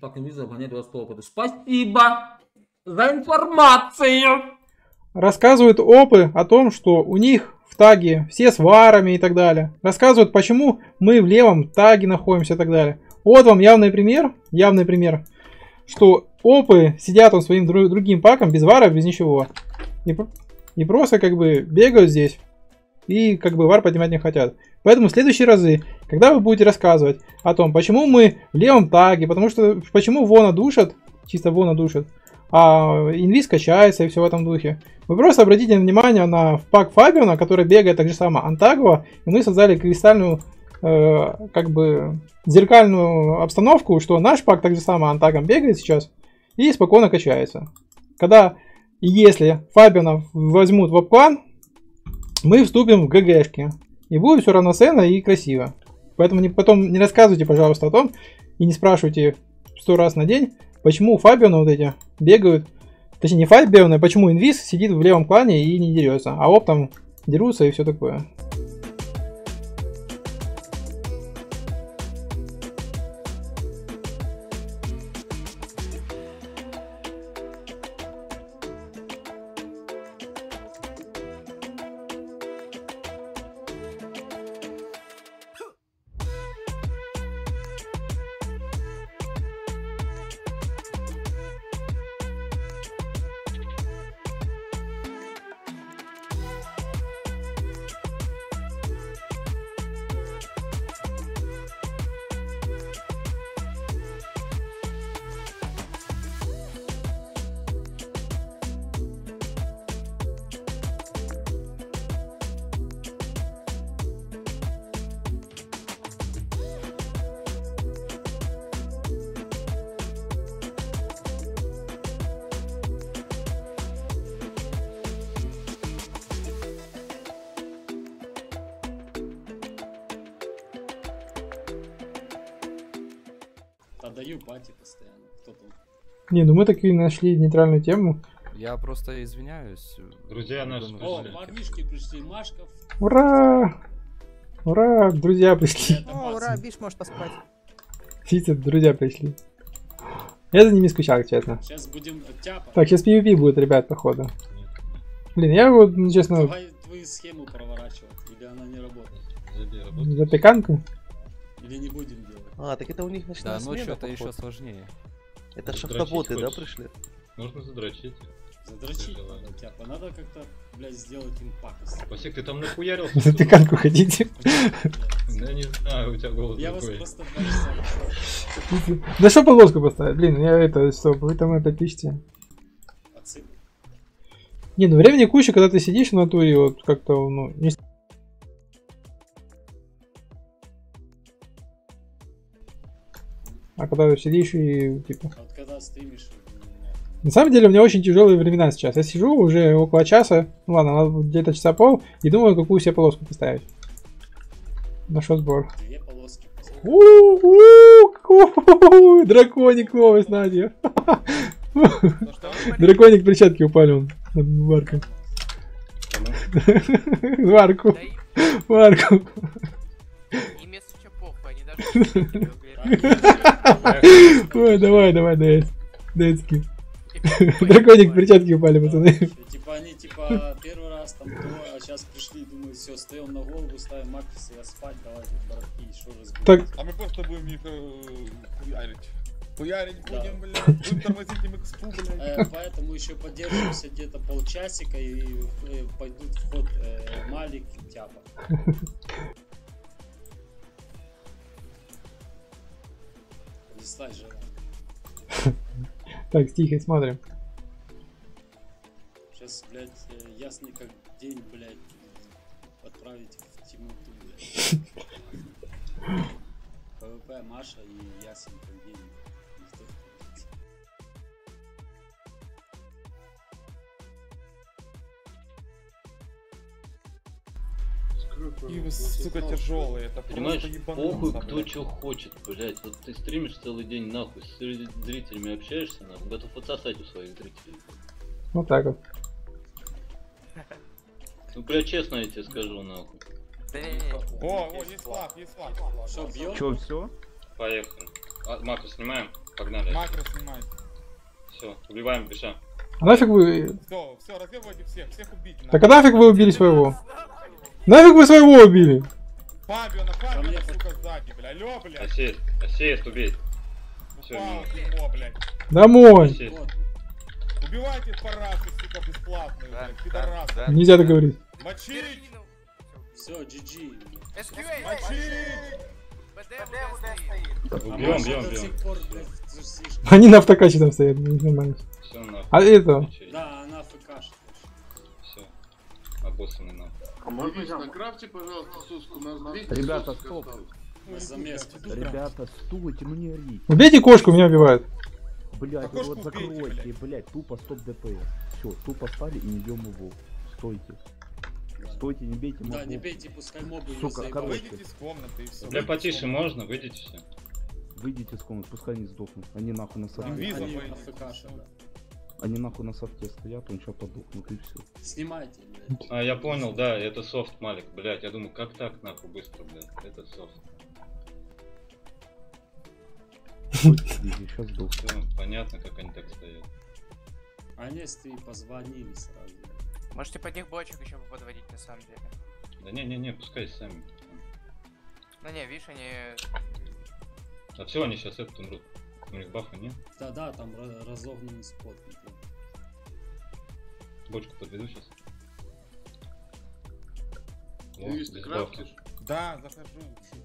так инвиз загоняет вас по опыту. Спасибо за информацию. Рассказывают опы о том, что у них в таге все с варами и так далее. Рассказывают, почему мы в левом таге находимся и так далее. Вот вам явный пример, что опы сидят он своим другим паком, без вара, без ничего. И просто как бы бегают здесь и как бы вар поднимать не хотят. Поэтому в следующие разы, когда вы будете рассказывать о том, почему мы в левом таге, почему вона душат, чисто вона душат, а инвиз качается и все в этом духе, вы просто обратите внимание на пак Фабиона, который бегает так же само Антагова, и мы создали кристальную, как бы, зеркальную обстановку, что наш пак так же само Антагом бегает сейчас и спокойно качается. Когда и если Фабиона возьмут в клан, мы вступим в ГГшки. И будет все равноценно и красиво. Поэтому потом не рассказывайте, пожалуйста, о том, и не спрашивайте 100 раз на день, почему Фабиона вот эти бегают. Точнее, не Фабиона, а почему инвиз сидит в левом клане и не дерется. А оп там дерутся и все такое. Отдаю пати постоянно. Кто там? Не, ну мы таки нашли нейтральную тему. Я просто извиняюсь. Друзья наши О, пришли. парнишки пришли, Машков. Ура! Ура! Друзья пришли. Это Ура, Биш может поспать. Видите, друзья пришли. Я за ними скучал, честно. Сейчас будем тяпа. Так, сейчас PvP будет, ребят, походу. Блин, я вот, ну, честно, Давай твою схему проворачивать, или она не работает. запеканку. Или не будем делать. А, так это у них ночная Да, смена, ночью это походу. еще сложнее. Это Задрочить шахтоботы, да, хочешь? пришли? Можно задрочить. Задрочить надо тяпа. Надо как-то, блядь, сделать им пакость. Пасек, ты там нахуярился? Запеканку хотите? Да не знаю, у тебя голос Я вас такой. просто 2 часа Да что полоску поставить? Блин, я это, что, вы там это пишите. отсыпал. Не, ну времени куча, когда ты сидишь в натуре, вот как-то, ну, не... А когда ты сидишь и, типа... А вот когда стримишь, На самом деле у меня очень тяжелые времена сейчас. Я сижу уже около часа, ну ладно, где-то часа пол, и думаю, какую себе полоску поставить. Нашел сбор. 2 полоски. Драконик новость, Надя. Драконик перчатки упали он на варку. Варку. Варку. И место че похуй, они даже... Ой, давай, Децки. Драконик перчатки упали, пацаны. Типа они типа первый раз там то, а сейчас пришли, думаю, все, встаем на голову, ставим макрос и спать, давайте барахи, что разбудим. Так, А мы просто будем их хуярить. Хуярить Да. будем, блядь. Будем тормозить им экспу, блядь. Поэтому еще подержимся где-то полчасика и пойдут в ход Малик и Тяпа. Дислай же. так, тихо, смотрим. Сейчас, блядь, ясный как день, блядь, отправить в темноту, блядь. ПВП Маша и ясен как день. Никто. И вы, сука, тяжелые. Это Понимаешь, просто похуй ебануться, кто блядь. что хочет, блять. Вот ты стримишь целый день нахуй, с зрителями общаешься, нахуй, готов отсосать у своих зрителей. Вот так вот. Ну, бля, честно я тебе скажу, нахуй. О, есть флаг, есть флаг. Что, бьем? Чё, все? Поехали. Макрос снимаем. Погнали. Макро снимайте. Все, убиваем Биша. А нафиг вы... Все, разъебывайте всех убить. Так а нафиг вы убили своего? Нафиг вы своего убили? Фабио, сука, сзади, бля. Алло, блядь. Ассист, убей. Всё, Упал, минус. дерьмо, блядь. Домой. Ассист. Убивайте их параши, сука, бесплатные, блядь. Пидорасы. Нельзя так говорить. Мочить! Все, GG. SQA! Мочить! А Бьем, Маша бьем, до бьем. сих пор, блядь, слишком. Они на автокаче там стоят, нормально. Все нахуй. А это... Да, она ФКшит. Все. Обоссанный нахуй. А можно накрафьте, пожалуйста, суску, нас 200 Ребята, сусок стоп. осталось. Замес. Ребята, стойте, ну не орите. Убейте кошку, меня убивают. Блять, А кошку вот убейте, закройте, блять, тупо стоп ДПС. Все, тупо стали и не бьем его. Стойте. Стойте, не бейте Да, мобов. не бейте, пускай мобы ее Сука, заебают. короче. Выйдите из комнаты и все. Бля, потише можно? Выйдите все. Выйдите из комнаты, пускай они сдохнут. Они нахуй на Да, софте. Инвизом они выйдите. АФКши, да. Они нахуй на софте стоят, он сейчас подохнут и все. Снимайте, блядь. А, я понял, да, это софт, Малик, блять. Я думаю, как так нахуй быстро, блять. Это софт. Сейчас сдохнут. Все, понятно, как они так стоят. Они если позвонили сразу. Можете под них бочек еще подводить на самом деле. Да не, пускай сами. Ну не, видишь, они... А все, они сейчас этот умрут. У них бафа нет. Да, там разогнанный спот. Бочку подведу сейчас. Есть без крафтишь? бафа. Да, захожу.